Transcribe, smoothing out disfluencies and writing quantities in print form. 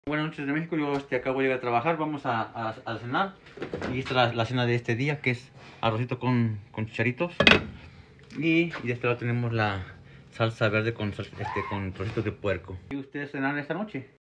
Buenas noches de México, yo acabo de llegar a trabajar, vamos a cenar. Y esta es la cena de este día, que es arrocito con chicharitos. Y de este lado tenemos la salsa verde con trocitos de puerco. ¿Y ustedes cenan esta noche?